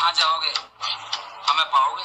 कहाँ जाओगे? हमें पाओगे?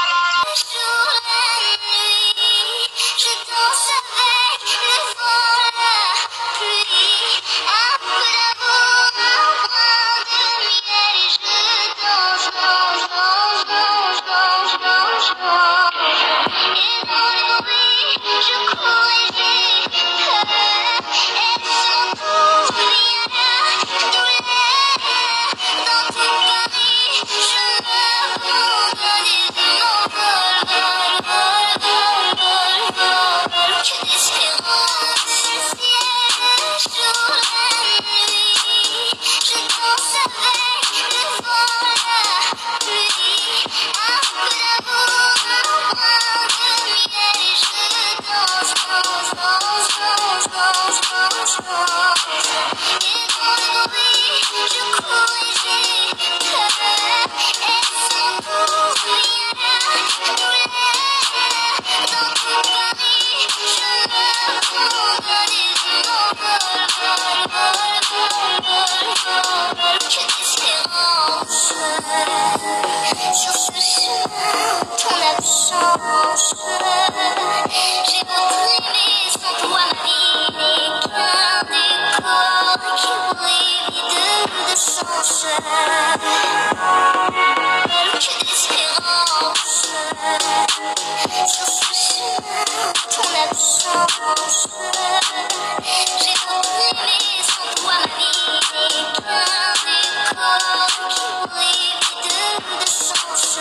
Sur ce chemin, ton absence, j'ai beau rêver sans toi, ma vie n'est qu'un décor qui brille vide de sens. Que d'espérance. Sur ce chemin, ton absence, j'ai beau rêver sans toi, ma vie n'est qu'un décor qui brille vide de sens.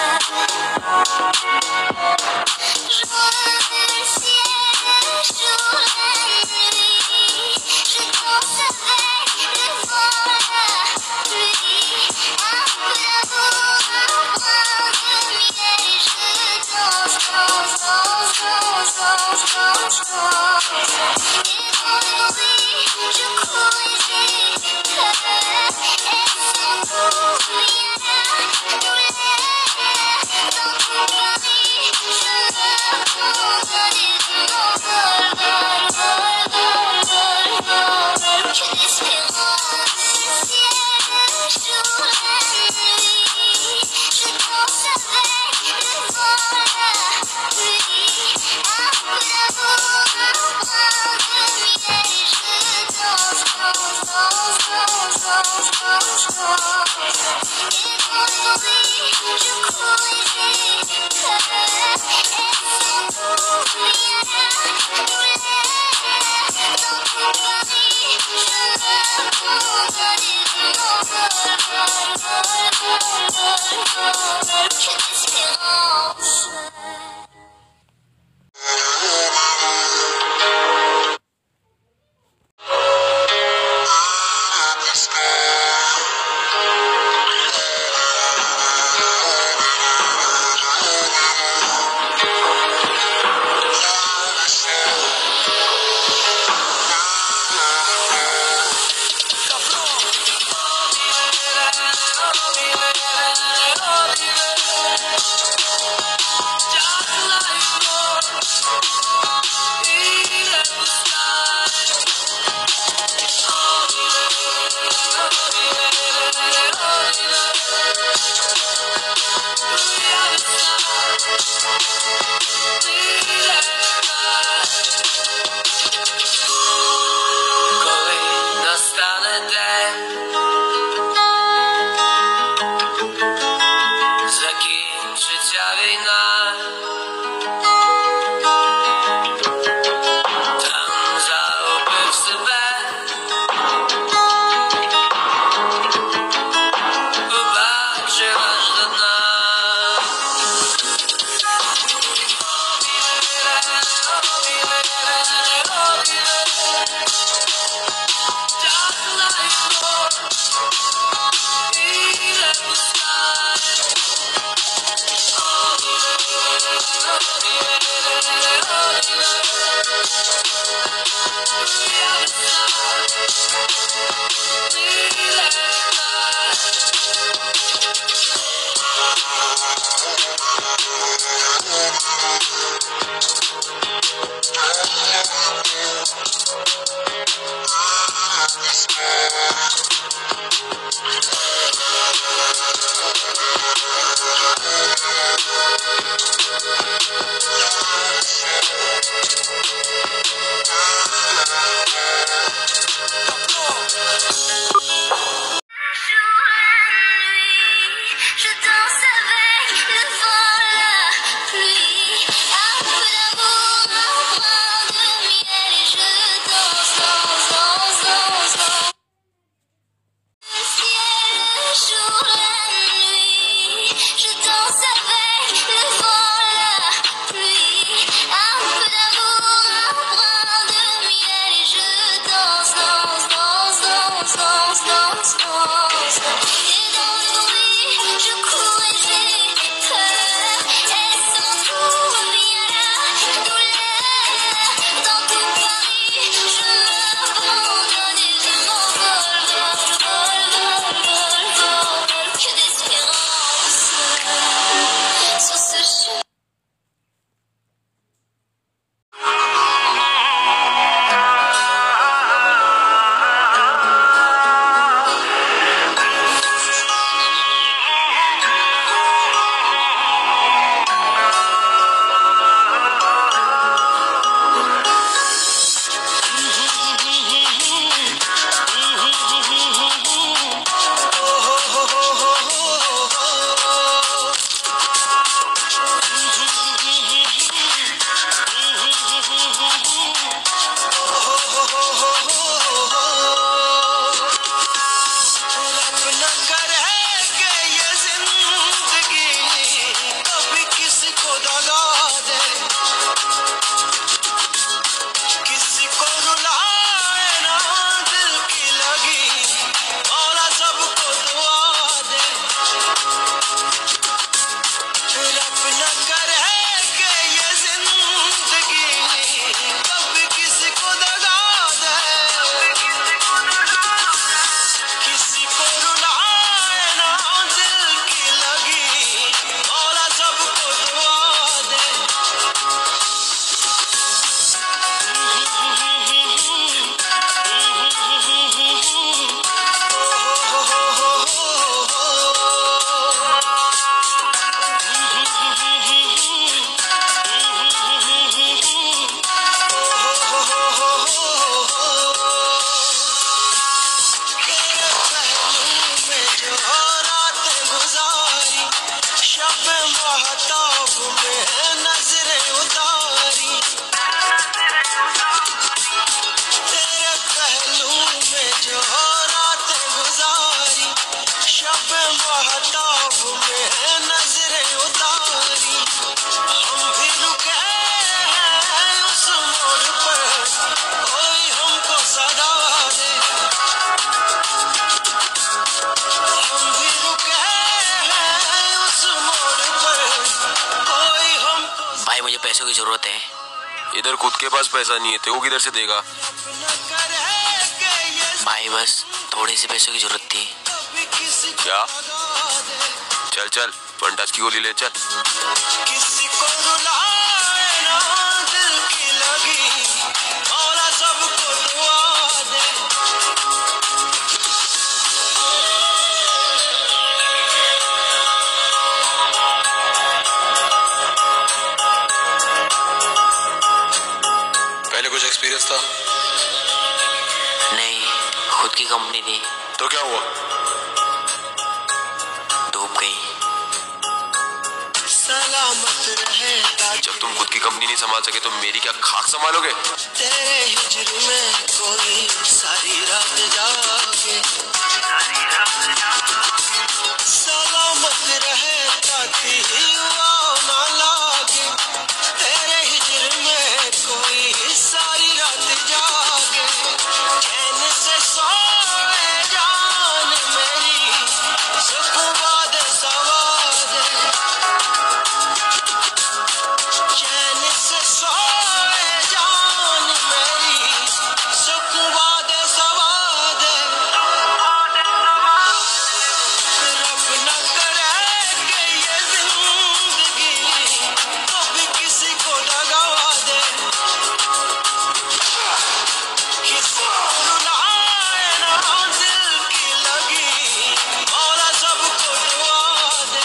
Je vois le ciel, jour et nuit. Je danse avec le vent, la pluie. Un peu d'amour, un brin de miel. Et je danse, danse, danse, danse, danse, danse, danse. Et dans le bruit, je cours et j'écoute. Et sans tout, rien à douleur. Dans tout Paris, je raconte des vol, vol, vol, vol, vol, vol. Que d'espérance, le ciel, jour et nuit. Je danse avec le vent, la pluie. Un peu d'amour, un brin de miel. Et je danse, danse, danse, danse, danse, danse, danse. Et dans le bruit, je cours et j'écoute. Et sans tout, rien à douleur. Dans tout Paris, je raconte des vol, vol, vol, vol, vol, vol. Que d'espérance. पैसों की जरूरत है। इधर खुद के पास पैसा नहीं है, तेरे को किधर से देगा? भाई बस थोड़े से पैसों की जरूरत थी। क्या? चल चल फंटास की गोली ले चल। किसी को रुलाए ना दिल की लगी, मौला सबको दुआ दे। पहले कुछ एक्सपीरियंस था? नहीं, खुद की कंपनी थी। तो क्या हुआ? डूब गई। सलामत रहे जब तुम खुद की कंपनी नहीं संभाल सके तो मेरी क्या खाक संभालोगे? तेरे हिजर में कोई सारी रात जागे। सलामत रहे ताकि हुआ ना लागे, तेरे हिजर में कोई सारी रात जागे। चैन से सोए जान मेरी, सुख बाद सवाद। चैन से सोए जान मेरी, सुख बाद सवाद। रब न करे कि ये जिंदगी कभी किसी को दगा दे। किसी को रुलाए ना दिल की लगी, मौला सबको दुआ दे।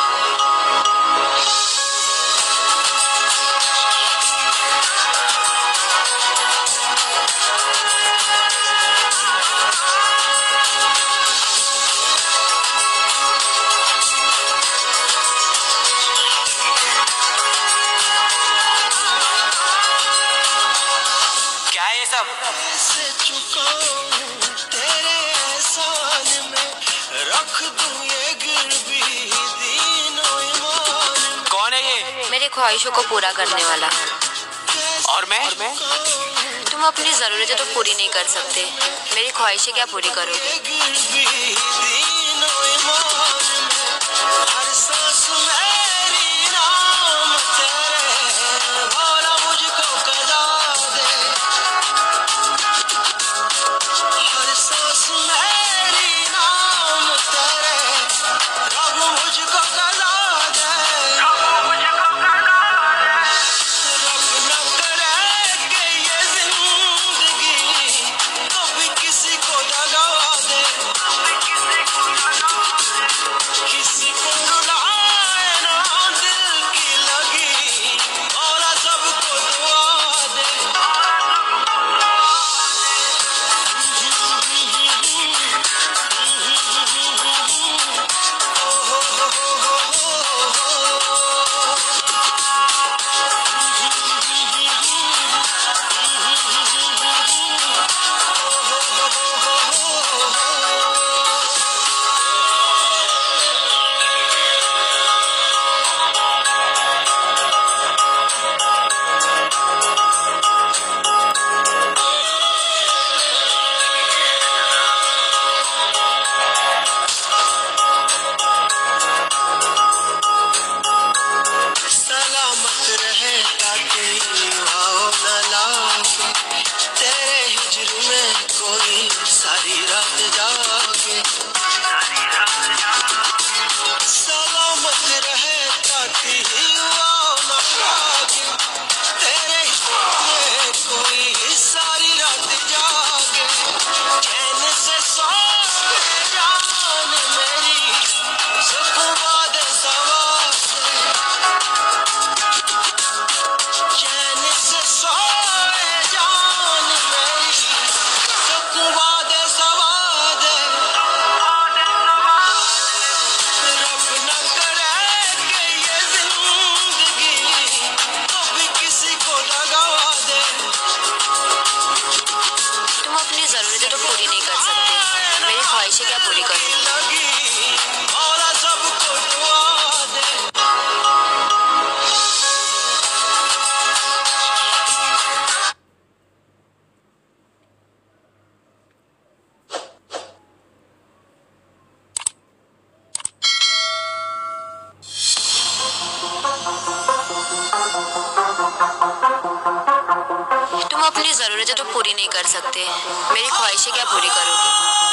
क्या है ये सब? से चुकाऊं तेरे एहसान में, रख दूं ये गिरवी दीनो ईमान में। कौन है ये? मेरी ख्वाहिशों को पूरा करने वाला। और मैं? तुम अपनी जरूरतें तो पूरी नहीं कर सकते, मेरी ख्वाहिशें क्या पूरी करोगे? ये गिरवी दीनो ईमान में, हर सांस मेरी नाम तेरे, भोला मुझको कदा दे। हर सांस मेरी नाम तेरे, रब मुझको कदा दे। रब न करे कि ये जिंदगी कभी किसी को दगा दे। किसी को रुलाए ना दिल की लगी, मौला सबको दुआ दे। सलामत रहे ताकि आओ न लागे, तेरे हिजर में कोई सारी रात जागे। सलामत रहे ताकि आओ न लागे, तेरे हिजर में कोई सारी रात जागे। चैन से सोए जान मेरी, सुख बाद सवाद। चैन से सोए जान मेरी, सुख बाद सवाद। ज़रूरतें तो पूरी नहीं कर सकते, मेरी ख्वाहिशें क्या पूरी करोगे?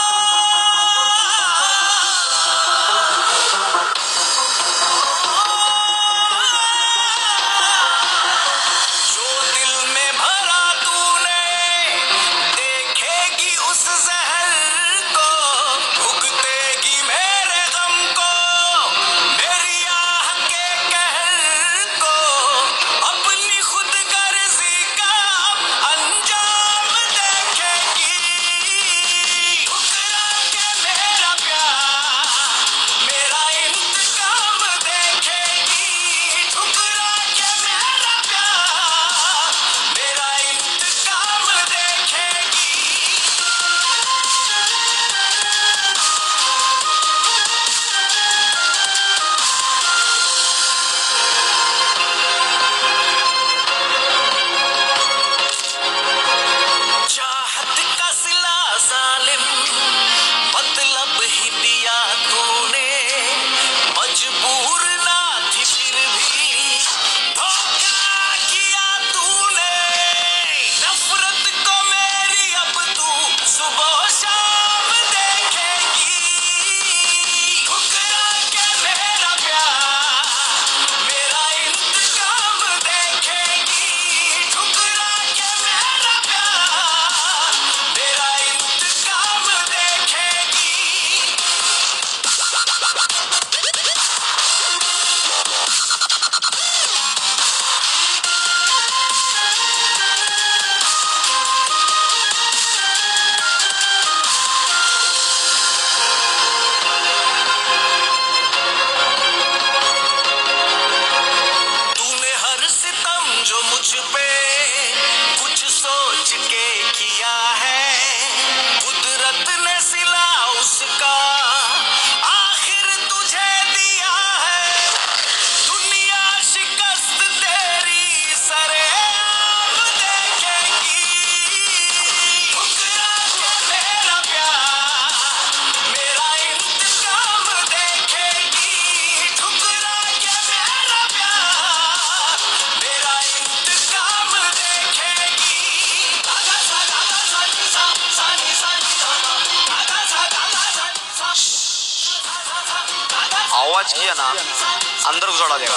आवाज किया ना अंदर घुसड़ा देगा।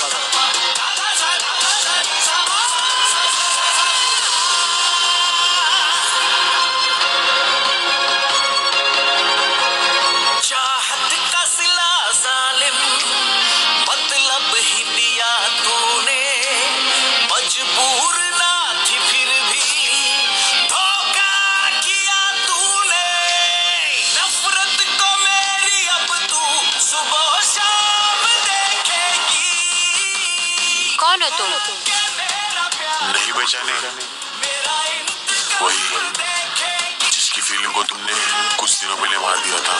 चाहत का सिला जालिम मतलब ही दिया तूने, मजबूर ना थी फिर भी धोखा किया तूने। नफरत को मेरी अब तू सुबह शाम देखेगी। कौन हो तुम? नहीं पहचाने? वही जिसकी फीलिंग को तुमने कुछ दिनों पहले मार दिया था।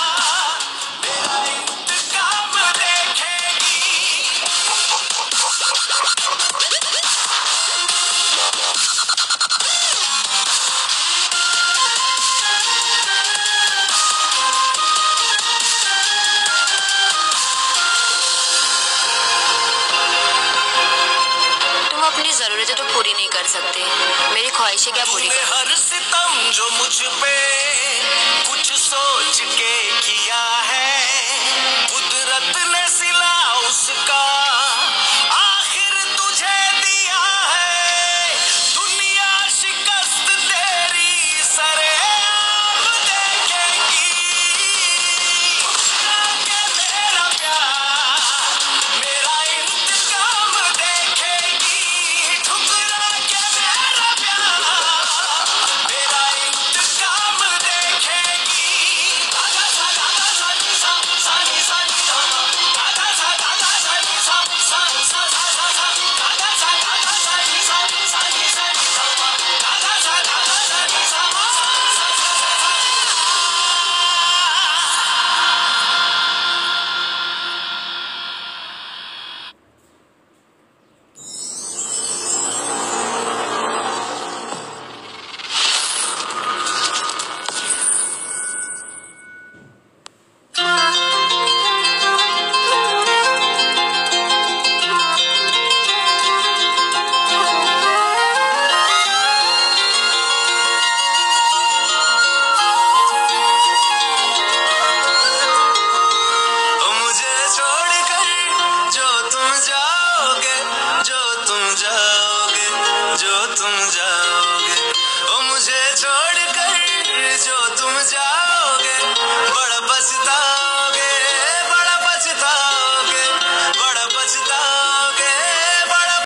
तुम अपनी ज़रूरतें तो पूरी नहीं कर सकते, मेरी ख्वाहिशें क्या पूरी करोगे? हर सितम जो मुझ पे